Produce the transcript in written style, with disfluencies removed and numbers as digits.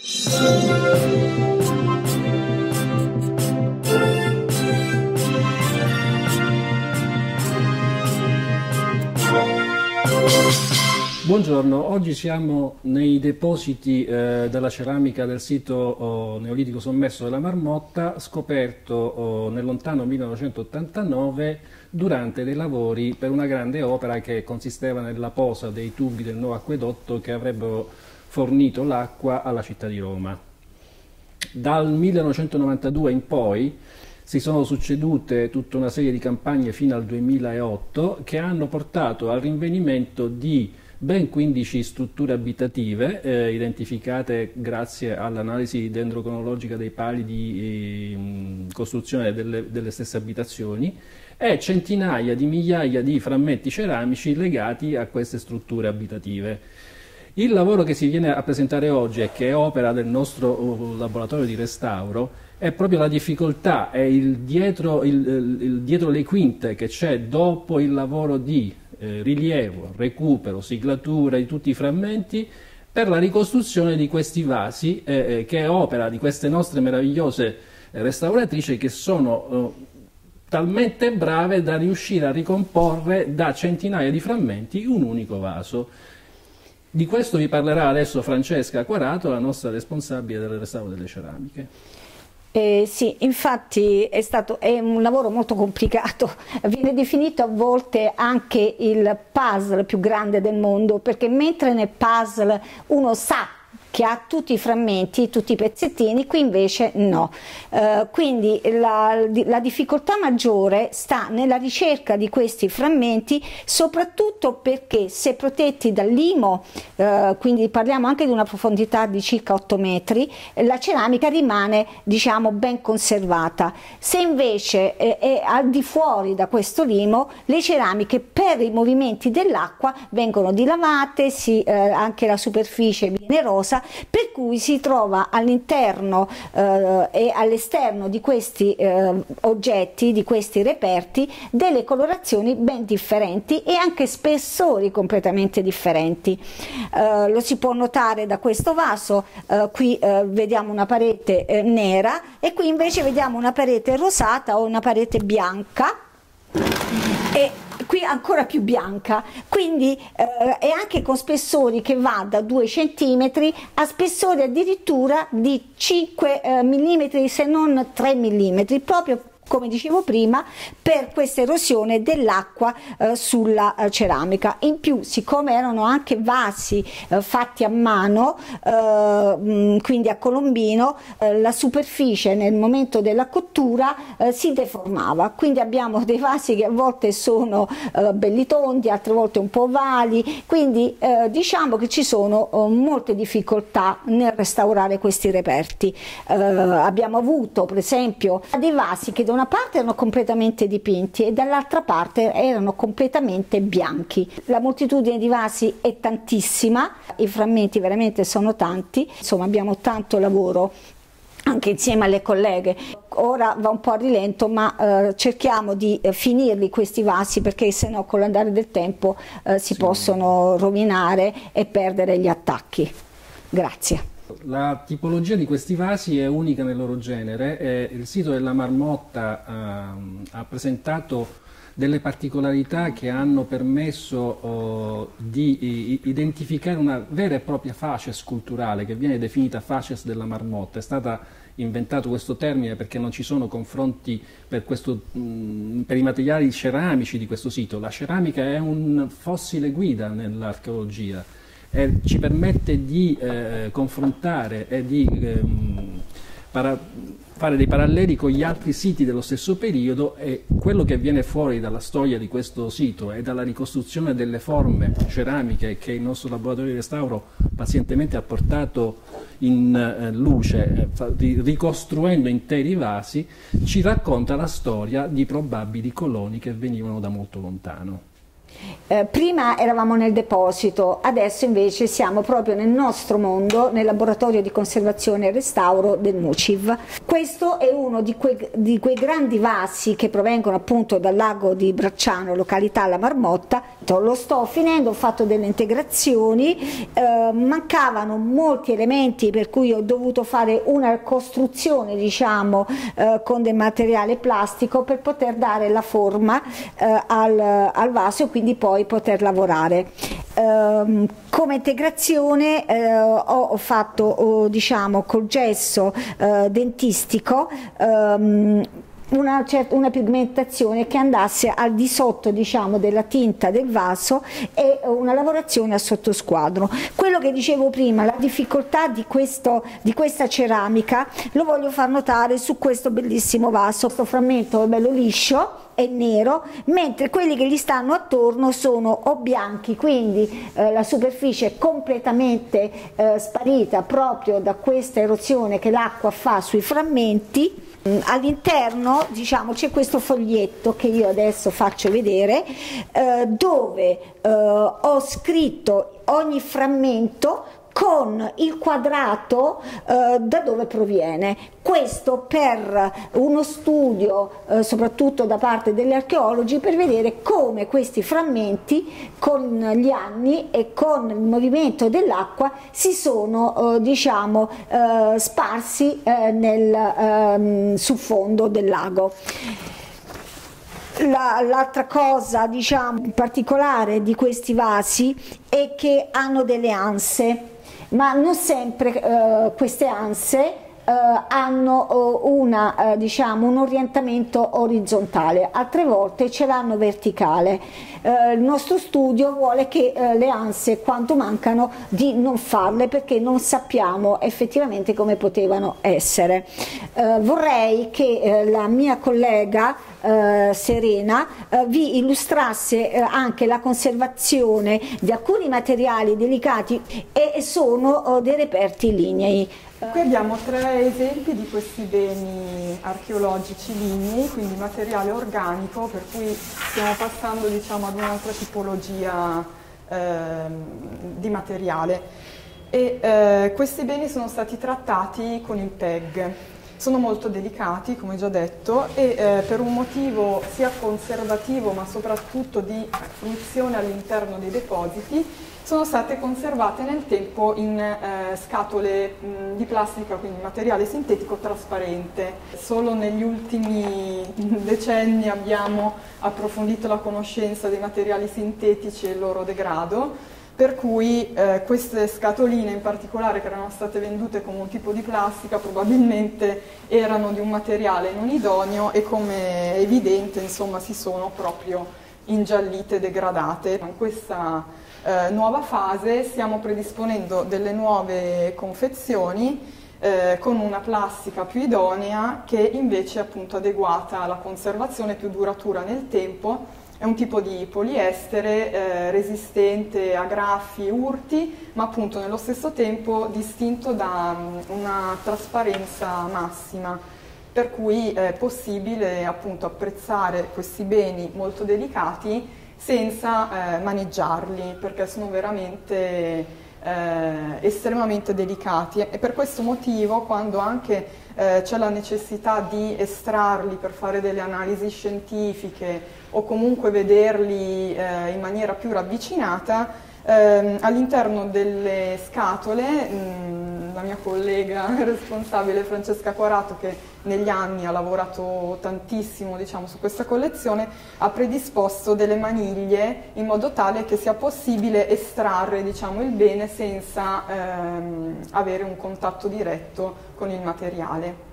Buongiorno, oggi siamo nei depositi della ceramica del sito neolitico sommerso della Marmotta, scoperto nel lontano 1989 durante dei lavori per una grande opera che consisteva nella posa dei tubi del nuovo acquedotto che avrebbero fornito l'acqua alla città di Roma. Dal 1992 in poi si sono succedute tutta una serie di campagne fino al 2008 che hanno portato al rinvenimento di ben 15 strutture abitative identificate grazie all'analisi dendrocronologica dei pali di costruzione delle stesse abitazioni e centinaia di migliaia di frammenti ceramici legati a queste strutture abitative. Il lavoro che si viene a presentare oggi e che è opera del nostro laboratorio di restauro è proprio la difficoltà e il dietro le quinte che c'è dopo il lavoro di rilievo, recupero, siglatura di tutti i frammenti per la ricostruzione di questi vasi che è opera di queste nostre meravigliose restauratrici che sono talmente brave da riuscire a ricomporre da centinaia di frammenti un unico vaso. Di questo vi parlerà adesso Francesca Acquarato, la nostra responsabile del restauro delle ceramiche. Sì, infatti è un lavoro molto complicato, viene definito a volte anche il puzzle più grande del mondo, perché mentre nel puzzle uno sa che ha tutti i frammenti, tutti i pezzettini, qui invece no. Quindi la difficoltà maggiore sta nella ricerca di questi frammenti, soprattutto perché se protetti dall'IMO, quindi parliamo anche di una profondità di circa 8 metri, la ceramica rimane, diciamo, ben conservata. Se invece è al di fuori da questo limo, le ceramiche per i movimenti dell'acqua vengono dilavate, anche la superficie viene rosa, per cui si trova all'interno e all'esterno di questi oggetti, di questi reperti, delle colorazioni ben differenti e anche spessori completamente differenti. Lo si può notare da questo vaso, qui vediamo una parete nera e qui invece vediamo una parete rosata o una parete bianca. E qui ancora più bianca, quindi è anche con spessori che va da 2 cm a spessori addirittura di 5 mm se non 3 mm, proprio come dicevo prima, per questa erosione dell'acqua sulla ceramica. In più, siccome erano anche vasi fatti a mano, quindi a colombino, la superficie nel momento della cottura si deformava, quindi abbiamo dei vasi che a volte sono belli tondi, altre volte un po' ovali, quindi diciamo che ci sono molte difficoltà nel restaurare questi reperti. Abbiamo avuto per esempio dei vasi che da una parte erano completamente dipinti e dall'altra parte erano completamente bianchi. La moltitudine di vasi è tantissima, i frammenti veramente sono tanti, insomma abbiamo tanto lavoro anche insieme alle colleghe. Ora va un po' a rilento, ma cerchiamo di finirli questi vasi, perché sennò con l'andare del tempo si possono rovinare e perdere gli attacchi. Grazie. La tipologia di questi vasi è unica nel loro genere. Il sito della Marmotta ha presentato delle particolarità che hanno permesso di identificare una vera e propria facies culturale che viene definita facies della Marmotta. È stato inventato questo termine perché non ci sono confronti per i materiali ceramici di questo sito. La ceramica è un fossile guida nell'archeologia. Ci permette di confrontare e di fare dei paralleli con gli altri siti dello stesso periodo, e quello che viene fuori dalla storia di questo sito e dalla ricostruzione delle forme ceramiche che il nostro laboratorio di restauro pazientemente ha portato in luce, ricostruendo interi vasi, ci racconta la storia di probabili coloni che venivano da molto lontano. Prima eravamo nel deposito, adesso invece siamo proprio nel nostro mondo, nel laboratorio di conservazione e restauro del MUCIV. Questo è uno di quei grandi vasi che provengono appunto dal lago di Bracciano, località La Marmotta. Lo sto finendo, ho fatto delle integrazioni, mancavano molti elementi per cui ho dovuto fare una costruzione, diciamo, con del materiale plastico per poter dare la forma al vaso e quindi poi poter lavorare. Come integrazione ho fatto diciamo col gesso dentistico una pigmentazione che andasse al di sotto, diciamo, della tinta del vaso e una lavorazione a sottosquadro. Quello che dicevo prima, la difficoltà di questa ceramica, lo voglio far notare su questo bellissimo vaso. Questo frammento è bello liscio, è nero, mentre quelli che gli stanno attorno sono o bianchi, quindi la superficie è completamente sparita proprio da questa erozione che l'acqua fa sui frammenti. All'interno, diciamo, c'è questo foglietto che io adesso faccio vedere, dove ho scritto ogni frammento con il quadrato da dove proviene. Questo per uno studio soprattutto da parte degli archeologi, per vedere come questi frammenti con gli anni e con il movimento dell'acqua si sono diciamo sparsi sul fondo del lago. L'altra cosa, diciamo, particolare di questi vasi è che hanno delle anse, ma non sempre queste anse hanno diciamo, un orientamento orizzontale, altre volte ce l'hanno verticale. Il nostro studio vuole che le anse, quando mancano, di non farle, perché non sappiamo effettivamente come potevano essere. Vorrei che la mia collega Serena vi illustrasse anche la conservazione di alcuni materiali delicati e sono dei reperti lignei. Qui abbiamo 3 esempi di questi beni archeologici lignei, quindi materiale organico, per cui stiamo passando, diciamo, ad un'altra tipologia di materiale. E questi beni sono stati trattati con il PEG. Sono molto delicati, come già detto, e per un motivo sia conservativo ma soprattutto di fruizione all'interno dei depositi sono state conservate nel tempo in scatole di plastica, quindi materiale sintetico trasparente. Solo negli ultimi decenni abbiamo approfondito la conoscenza dei materiali sintetici e il loro degrado, per cui queste scatoline in particolare, che erano state vendute come un tipo di plastica, probabilmente erano di un materiale non idoneo e, come è evidente, insomma, si sono proprio ingiallite e degradate. In questa nuova fase stiamo predisponendo delle nuove confezioni con una plastica più idonea, che invece è appunto adeguata alla conservazione, più duratura nel tempo. È un tipo di poliestere resistente a graffi e urti, ma appunto nello stesso tempo distinto da una trasparenza massima, per cui è possibile appunto apprezzare questi beni molto delicati senza maneggiarli, perché sono veramente estremamente delicati, e per questo motivo, quando anche c'è la necessità di estrarli per fare delle analisi scientifiche o comunque vederli in maniera più ravvicinata, all'interno delle scatole la mia collega responsabile Francesca Quarato, che negli anni ha lavorato tantissimo, diciamo, su questa collezione, ha predisposto delle maniglie in modo tale che sia possibile estrarre, diciamo, il bene senza avere un contatto diretto con il materiale.